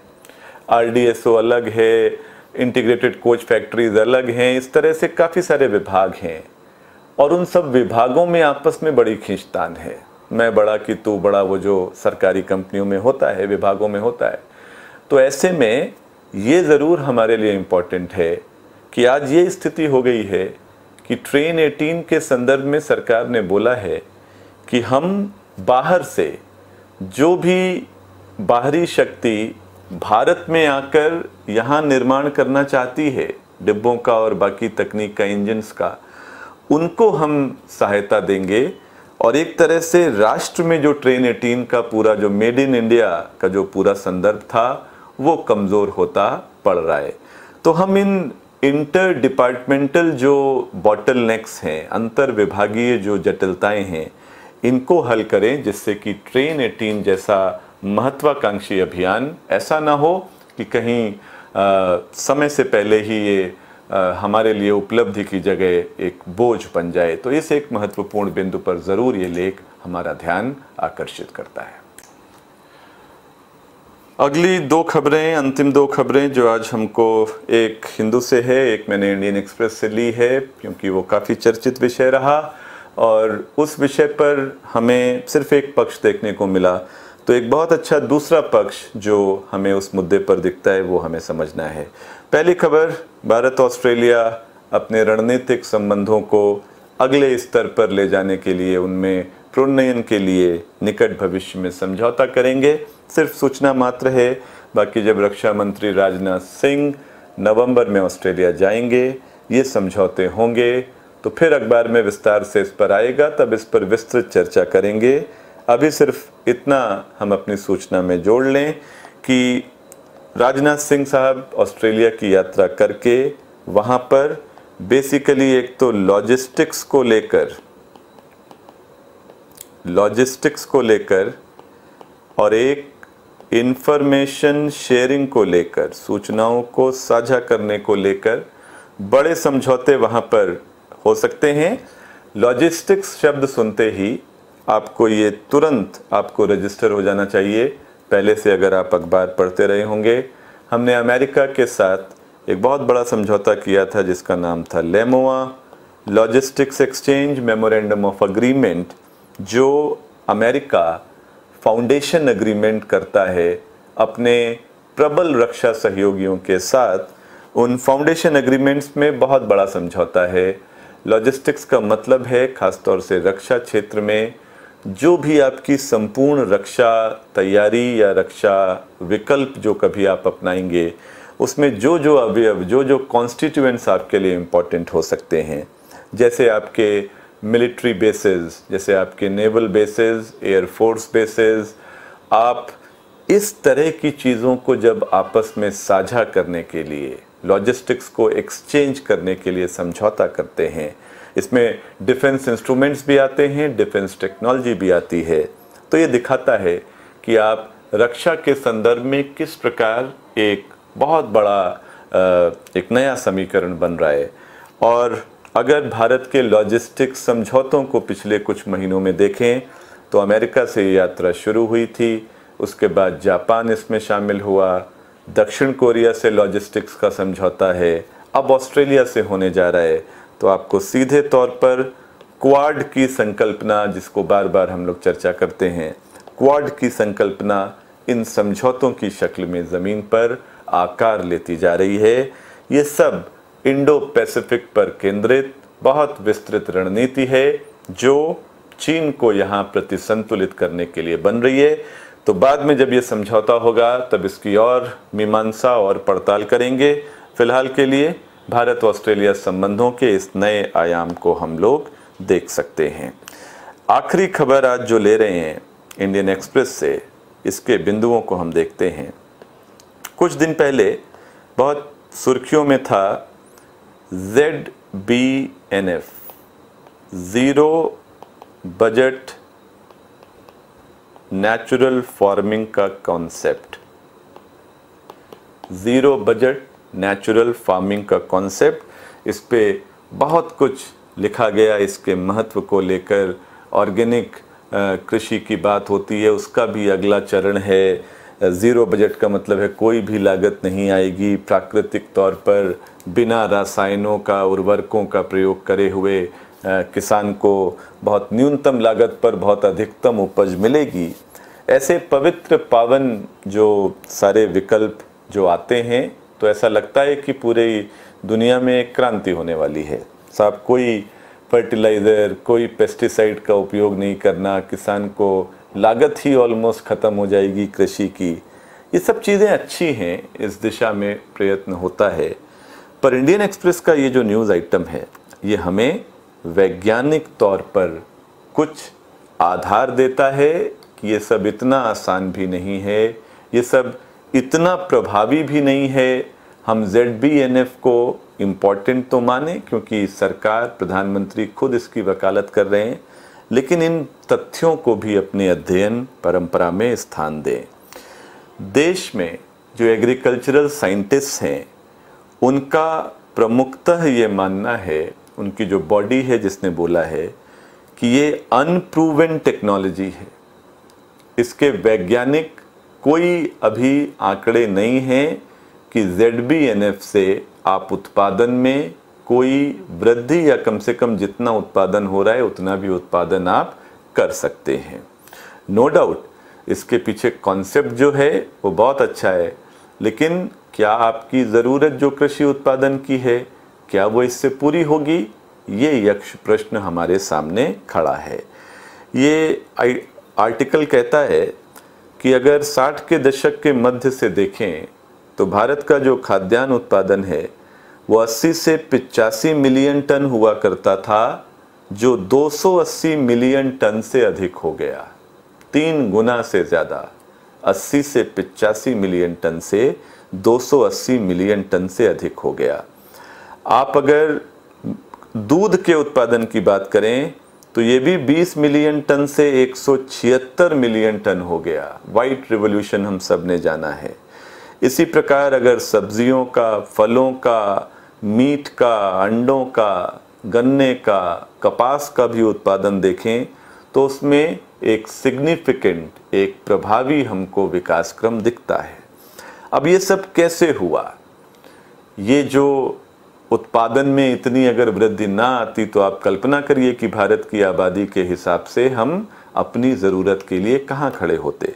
RDSO अलग है, इंटीग्रेटेड कोच फैक्ट्रीज अलग हैं, इस तरह से काफ़ी सारे विभाग हैं, और उन सब विभागों में आपस में बड़ी खींचतान है, मैं बड़ा कि तू बड़ा, वो जो सरकारी कंपनियों में होता है, विभागों में होता है। तो ऐसे में ये ज़रूर हमारे लिए इम्पोर्टेंट है कि आज ये स्थिति हो गई है कि ट्रेन 18 के संदर्भ में सरकार ने बोला है कि हम बाहर से जो भी बाहरी शक्ति भारत में आकर यहाँ निर्माण करना चाहती है, डिब्बों का और बाकी तकनीक का, इंजन्स का, उनको हम सहायता देंगे। और एक तरह से राष्ट्र में जो ट्रेन 18 का पूरा जो मेड इन इंडिया का जो पूरा संदर्भ था वो कमज़ोर होता पड़ रहा है। तो हम इन इंटर डिपार्टमेंटल जो बॉटलनेक्स हैं, अंतर विभागीय जो जटिलताएं हैं, इनको हल करें, जिससे कि ट्रेन 18 जैसा महत्वाकांक्षी अभियान ऐसा ना हो कि कहीं समय से पहले ही ये हमारे लिए उपलब्धि की जगह एक बोझ बन जाए। तो इस एक महत्वपूर्ण बिंदु पर ज़रूर ये लेख हमारा ध्यान आकर्षित करता है। अगली 2 खबरें, अंतिम 2 खबरें जो आज हमको, एक हिंदू से है, एक मैंने इंडियन एक्सप्रेस से ली है, क्योंकि वो काफ़ी चर्चित विषय रहा और उस विषय पर हमें सिर्फ एक पक्ष देखने को मिला। तो एक बहुत अच्छा दूसरा पक्ष जो हमें उस मुद्दे पर दिखता है वो हमें समझना है। पहली खबर, भारत ऑस्ट्रेलिया अपने रणनीतिक संबंधों को अगले स्तर पर ले जाने के लिए, उनमें प्रोन्नयन के लिए निकट भविष्य में समझौता करेंगे। सिर्फ सूचना मात्र है, बाकी जब रक्षा मंत्री राजनाथ सिंह नवंबर में ऑस्ट्रेलिया जाएंगे, ये समझौते होंगे तो फिर अखबार में विस्तार से इस पर आएगा, तब इस पर विस्तृत चर्चा करेंगे। अभी सिर्फ इतना हम अपनी सूचना में जोड़ लें कि राजनाथ सिंह साहब ऑस्ट्रेलिया की यात्रा करके वहाँ पर बेसिकली एक तो लॉजिस्टिक्स को लेकर और एक इंफॉर्मेशन शेयरिंग को लेकर, सूचनाओं को साझा करने को लेकर बड़े समझौते वहाँ पर हो सकते हैं। लॉजिस्टिक्स शब्द सुनते ही आपको ये तुरंत आपको रजिस्टर हो जाना चाहिए। पहले से अगर आप अखबार पढ़ते रहे होंगे, हमने अमेरिका के साथ एक बहुत बड़ा समझौता किया था जिसका नाम था LEMOA, logistics exchange memorandum of agreement, जो अमेरिका फाउंडेशन एग्रीमेंट करता है अपने प्रबल रक्षा सहयोगियों के साथ। उन फाउंडेशन एग्रीमेंट्स में बहुत बड़ा समझौता है। लॉजिस्टिक्स का मतलब है खासतौर से रक्षा क्षेत्र में जो भी आपकी संपूर्ण रक्षा तैयारी या रक्षा विकल्प जो कभी आप अपनाएंगे, उसमें जो जो अवयव, जो जो कॉन्स्टिट्यूएंट्स आपके लिए इम्पॉर्टेंट हो सकते हैं, जैसे आपके मिलिट्री बेसेस, जैसे आपके नेवल बेसेस, एयरफोर्स बेसेस, आप इस तरह की चीज़ों को जब आपस में साझा करने के लिए, लॉजिस्टिक्स को एक्सचेंज करने के लिए समझौता करते हैं, इसमें डिफेंस इंस्ट्रूमेंट्स भी आते हैं, डिफेंस टेक्नोलॉजी भी आती है, तो ये दिखाता है कि आप रक्षा के संदर्भ में किस प्रकार एक बहुत बड़ा एक नया समीकरण बन रहा है। और अगर भारत के लॉजिस्टिक्स समझौतों को पिछले कुछ महीनों में देखें तो अमेरिका से ये यात्रा शुरू हुई थी, उसके बाद जापान इसमें शामिल हुआ, दक्षिण कोरिया से लॉजिस्टिक्स का समझौता है, अब ऑस्ट्रेलिया से होने जा रहा है। तो आपको सीधे तौर पर क्वाड की संकल्पना, जिसको बार बार हम लोग चर्चा करते हैं, क्वाड की संकल्पना इन समझौतों की शक्ल में ज़मीन पर आकार लेती जा रही है। ये सब इंडो पैसिफिक पर केंद्रित बहुत विस्तृत रणनीति है जो चीन को यहाँ प्रतिसंतुलित करने के लिए बन रही है। तो बाद में जब ये समझौता होगा तब इसकी और मीमांसा और पड़ताल करेंगे। फिलहाल के लिए भारत ऑस्ट्रेलिया संबंधों के इस नए आयाम को हम लोग देख सकते हैं। आखिरी खबर आज जो ले रहे हैं इंडियन एक्सप्रेस से, इसके बिंदुओं को हम देखते हैं। कुछ दिन पहले बहुत सुर्खियों में था ZBNF, zero budget natural farming का concept. Zero budget natural farming का कॉन्सेप्ट, इस पे बहुत कुछ लिखा गया, इसके महत्व को लेकर। ऑर्गेनिक कृषि की बात होती है, उसका भी अगला चरण है। ज़ीरो बजट का मतलब है कोई भी लागत नहीं आएगी, प्राकृतिक तौर पर बिना रसायनों का, उर्वरकों का प्रयोग करे हुए किसान को बहुत न्यूनतम लागत पर बहुत अधिकतम उपज मिलेगी। ऐसे पवित्र पावन जो सारे विकल्प जो आते हैं, तो ऐसा लगता है कि पूरी दुनिया में एक क्रांति होने वाली है। साहब, कोई फर्टिलाइज़र, कोई पेस्टिसाइड का उपयोग नहीं करना, किसान को लागत ही ऑलमोस्ट ख़त्म हो जाएगी कृषि की। ये सब चीज़ें अच्छी हैं, इस दिशा में प्रयत्न होता है। पर इंडियन एक्सप्रेस का ये जो न्यूज़ आइटम है, ये हमें वैज्ञानिक तौर पर कुछ आधार देता है कि ये सब इतना आसान भी नहीं है, ये सब इतना प्रभावी भी नहीं है। हम ZBNF को इम्पॉर्टेंट तो माने क्योंकि सरकार, प्रधानमंत्री खुद इसकी वकालत कर रहे हैं, लेकिन इन तथ्यों को भी अपने अध्ययन परंपरा में स्थान दें। देश में जो एग्रीकल्चरल साइंटिस्ट हैं, उनका प्रमुखतः ये मानना है, उनकी जो बॉडी है जिसने बोला है कि ये अनप्रूवन टेक्नोलॉजी है, इसके वैज्ञानिक कोई अभी आंकड़े नहीं हैं कि ZBNF से आप उत्पादन में कोई वृद्धि या कम से कम जितना उत्पादन हो रहा है उतना भी उत्पादन आप कर सकते हैं। नो डाउट इसके पीछे कॉन्सेप्ट जो है वो बहुत अच्छा है, लेकिन क्या आपकी ज़रूरत जो कृषि उत्पादन की है, क्या वो इससे पूरी होगी? ये यक्ष प्रश्न हमारे सामने खड़ा है। ये आर्टिकल कहता है कि अगर 60 के दशक के मध्य से देखें तो भारत का जो खाद्यान्न उत्पादन है वो 80 से 85 मिलियन टन हुआ करता था, जो 280 मिलियन टन से अधिक हो गया, 3 गुना से ज़्यादा। 80 से 85 मिलियन टन से 280 मिलियन टन से अधिक हो गया। आप अगर दूध के उत्पादन की बात करें तो ये भी 20 मिलियन टन से 176 मिलियन टन हो गया। वाइट रिवॉल्यूशन हम सब ने जाना है। इसी प्रकार अगर सब्जियों का, फलों का, मीट का, अंडों का, गन्ने का, कपास का भी उत्पादन देखें तो उसमें एक सिग्निफिकेंट, एक प्रभावी हमको विकास क्रम दिखता है। अब ये सब कैसे हुआ? ये जो उत्पादन में इतनी अगर वृद्धि ना आती तो आप कल्पना करिए कि भारत की आबादी के हिसाब से हम अपनी ज़रूरत के लिए कहाँ खड़े होते।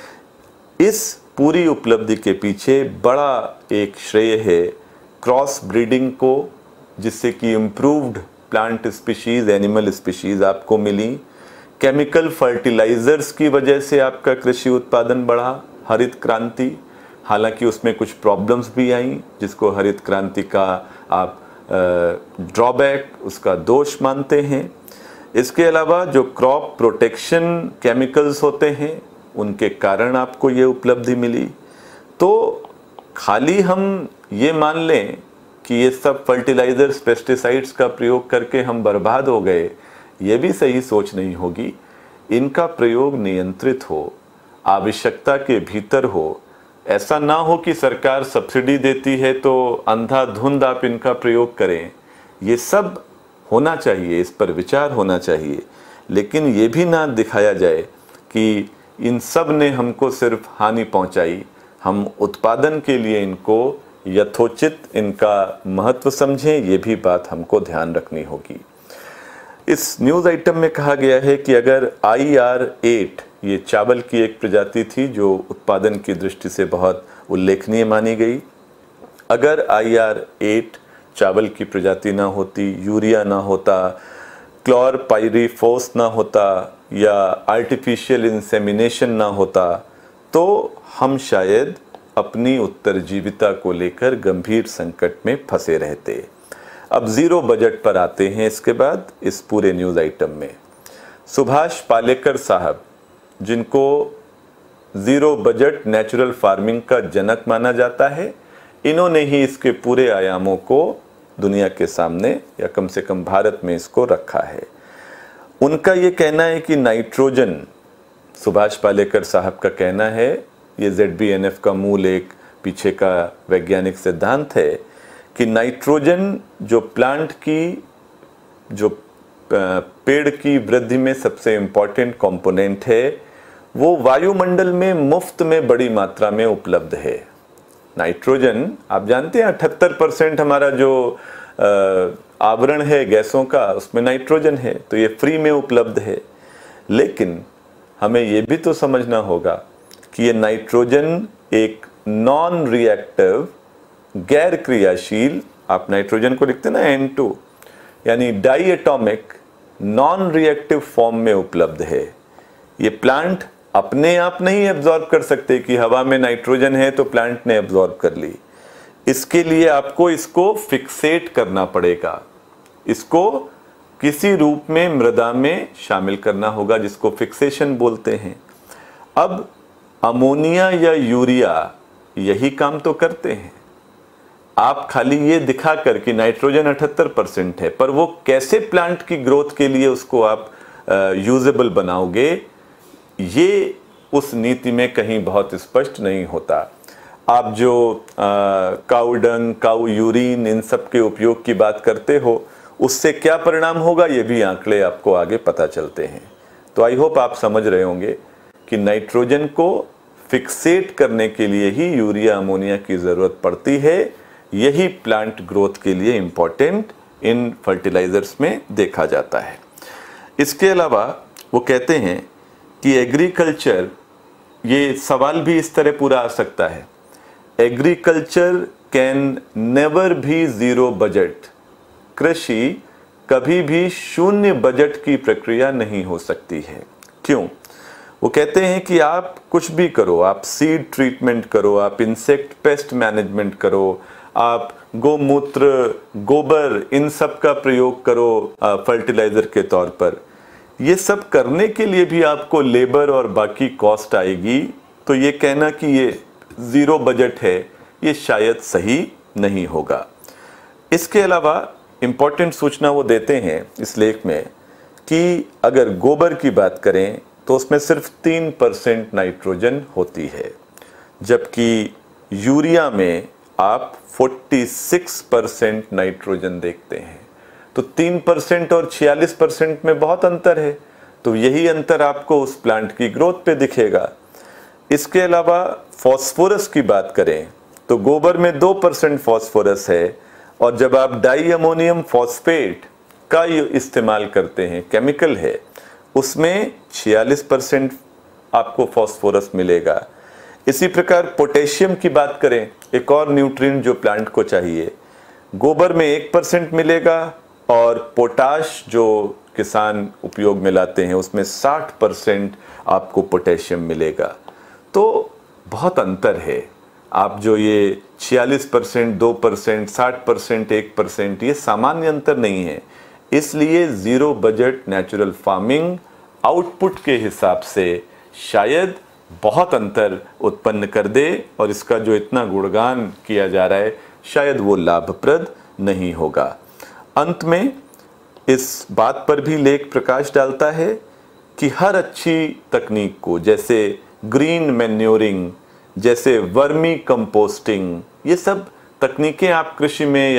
इस पूरी उपलब्धि के पीछे बड़ा एक श्रेय है क्रॉस ब्रीडिंग को, जिससे कि improved plant species, animal species आपको मिली। केमिकल फर्टिलाइजर्स की वजह से आपका कृषि उत्पादन बढ़ा, हरित क्रांति। हालांकि उसमें कुछ प्रॉब्लम्स भी आई, जिसको हरित क्रांति का आप ड्रॉबैक, उसका दोष मानते हैं। इसके अलावा जो क्रॉप प्रोटेक्शन केमिकल्स होते हैं, उनके कारण आपको ये उपलब्धि मिली। तो खाली हम ये मान लें कि ये सब फर्टिलाइजर्स, पेस्टिसाइड्स का प्रयोग करके हम बर्बाद हो गए, ये भी सही सोच नहीं होगी। इनका प्रयोग नियंत्रित हो, आवश्यकता के भीतर हो। ऐसा ना हो कि सरकार सब्सिडी देती है तो अंधाधुंध आप इनका प्रयोग करें। ये सब होना चाहिए, इस पर विचार होना चाहिए, लेकिन ये भी ना दिखाया जाए कि इन सब ने हमको सिर्फ हानि पहुंचाई। हम उत्पादन के लिए इनको यथोचित, इनका महत्व समझें, ये भी बात हमको ध्यान रखनी होगी। इस न्यूज़ आइटम में कहा गया है कि अगर IR8, ये चावल की एक प्रजाति थी जो उत्पादन की दृष्टि से बहुत उल्लेखनीय मानी गई, अगर IR8 चावल की प्रजाति ना होती, यूरिया ना होता, क्लोरपाइरीफॉस ना होता या आर्टिफिशियल इंसेमिनेशन ना होता, तो हम शायद अपनी उत्तरजीविता को लेकर गंभीर संकट में फंसे रहते। अब जीरो बजट पर आते हैं। इसके बाद इस पूरे न्यूज़ आइटम में सुभाष पालेकर साहब, जिनको जीरो बजट नेचुरल फार्मिंग का जनक माना जाता है, इन्होंने ही इसके पूरे आयामों को दुनिया के सामने, या कम से कम भारत में इसको रखा है। उनका ये कहना है कि नाइट्रोजन, सुभाष पालेकर साहब का कहना है, ये ZBNF का मूल एक पीछे का वैज्ञानिक सिद्धांत है कि नाइट्रोजन जो प्लांट की, जो पेड़ की वृद्धि में सबसे इम्पॉर्टेंट कंपोनेंट है, वो वायुमंडल में मुफ्त में बड़ी मात्रा में उपलब्ध है। नाइट्रोजन आप जानते हैं 78% हमारा जो आवरण है गैसों का, उसमें नाइट्रोजन है, तो ये फ्री में उपलब्ध है। लेकिन हमें ये भी तो समझना होगा कि ये नाइट्रोजन एक नॉन रिएक्टिव, गैर क्रियाशील, आप नाइट्रोजन को लिखते हैं ना N2, यानी diatomic non reactive form में उपलब्ध है। ये प्लांट अपने आप नहीं एब्जॉर्ब कर सकते कि हवा में नाइट्रोजन है तो प्लांट ने एब्जॉर्ब कर ली। इसके लिए आपको इसको फिक्सेट करना पड़ेगा, इसको किसी रूप में मृदा में शामिल करना होगा, जिसको फिक्सेशन बोलते हैं। अब अमोनिया या यूरिया यही काम तो करते हैं। आप खाली ये दिखाकर कि नाइट्रोजन 78% है, पर वो कैसे प्लांट की ग्रोथ के लिए उसको आप यूजेबल बनाओगे, ये उस नीति में कहीं बहुत स्पष्ट नहीं होता। आप जो काऊ डंग, काऊ यूरिन, इन सब के उपयोग की बात करते हो, उससे क्या परिणाम होगा, ये भी आंकड़े आपको आगे पता चलते हैं। तो आई होप आप समझ रहे होंगे कि नाइट्रोजन को फिक्सेट करने के लिए ही यूरिया, अमोनिया की ज़रूरत पड़ती है। यही प्लांट ग्रोथ के लिए इम्पॉर्टेंट इन फर्टिलाइजर्स में देखा जाता है। इसके अलावा वो कहते हैं कि एग्रीकल्चर, ये सवाल भी इस तरह पूरा आ सकता है, एग्रीकल्चर कैन नेवर भी जीरो बजट। कृषि कभी भी शून्य बजट की प्रक्रिया नहीं हो सकती है। क्यों? वो कहते हैं कि आप कुछ भी करो, आप सीड ट्रीटमेंट करो, आप इंसेक्ट पेस्ट मैनेजमेंट करो, आप गोमूत्र, गोबर, इन सब का प्रयोग करो फर्टिलाइजर के तौर पर। ये सब करने के लिए भी आपको लेबर और बाकी कॉस्ट आएगी। तो ये कहना कि ये ज़ीरो बजट है, ये शायद सही नहीं होगा। इसके अलावा इम्पॉर्टेंट सूचना वो देते हैं इस लेख में कि अगर गोबर की बात करें तो उसमें सिर्फ 3% नाइट्रोजन होती है, जबकि यूरिया में आप 46% नाइट्रोजन देखते हैं। तो 3% और 46% में बहुत अंतर है। तो यही अंतर आपको उस प्लांट की ग्रोथ पे दिखेगा। इसके अलावा फॉस्फोरस की बात करें तो गोबर में 2% फॉस्फोरस है, और जब आप डाई अमोनियम फॉस्फेट का इस्तेमाल करते हैं, केमिकल है, उसमें 46% आपको फॉस्फोरस मिलेगा। इसी प्रकार पोटेशियम की बात करें, एक और न्यूट्रिएंट जो प्लांट को चाहिए, गोबर में 1% मिलेगा, और पोटाश जो किसान उपयोग में लाते हैं उसमें 60% आपको पोटेशियम मिलेगा। तो बहुत अंतर है। आप जो ये 46%, 2%, 60%, 1%, ये सामान्य अंतर नहीं है। इसलिए zero budget natural farming output के हिसाब से शायद बहुत अंतर उत्पन्न कर दे, और इसका जो इतना गुणगान किया जा रहा है शायद वो लाभप्रद नहीं होगा। अंत में इस बात पर भी लेख प्रकाश डालता है कि हर अच्छी तकनीक को, जैसे ग्रीन मैन्योरिंग, जैसे वर्मी कंपोस्टिंग, ये सब तकनीकें आप कृषि में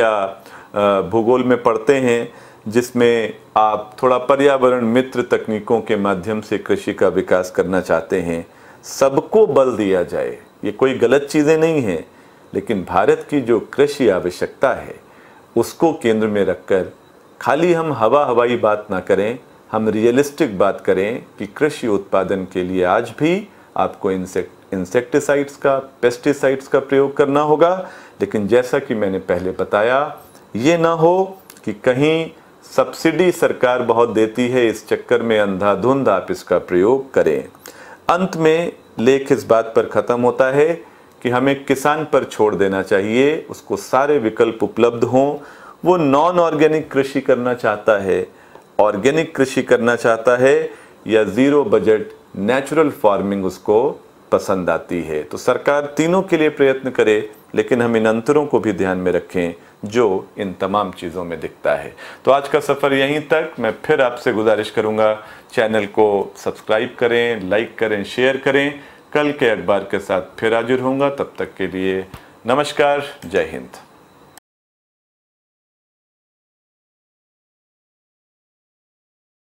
या भूगोल में पढ़ते हैं, जिसमें आप थोड़ा पर्यावरण मित्र तकनीकों के माध्यम से कृषि का विकास करना चाहते हैं, सबको बल दिया जाए। ये कोई गलत चीज़ें नहीं हैं, लेकिन भारत की जो कृषि आवश्यकता है उसको केंद्र में रखकर खाली हम हवाई बात ना करें, हम रियलिस्टिक बात करें कि कृषि उत्पादन के लिए आज भी आपको इंसेक्टिसाइड्स का, पेस्टिसाइड्स का प्रयोग करना होगा। लेकिन जैसा कि मैंने पहले बताया, ये ना हो कि कहीं सब्सिडी सरकार बहुत देती है, इस चक्कर में अंधाधुंध आप इसका प्रयोग करें। अंत में लेख इस बात पर ख़त्म होता है कि हमें किसान पर छोड़ देना चाहिए, उसको सारे विकल्प उपलब्ध हों। वो नॉन ऑर्गेनिक कृषि करना चाहता है, ऑर्गेनिक कृषि करना चाहता है, या ज़ीरो बजट नेचुरल फार्मिंग उसको पसंद आती है। तो सरकार तीनों के लिए प्रयत्न करे, लेकिन हम इन अंतरों को भी ध्यान में रखें जो इन तमाम चीज़ों में दिखता है। तो आज का सफ़र यहीं तक। मैं फिर आपसे गुजारिश करूंगा, चैनल को सब्सक्राइब करें, लाइक करें, शेयर करें। कल के अखबार के साथ फिर हाजिर होऊंगा। तब तक के लिए नमस्कार, जय हिंद।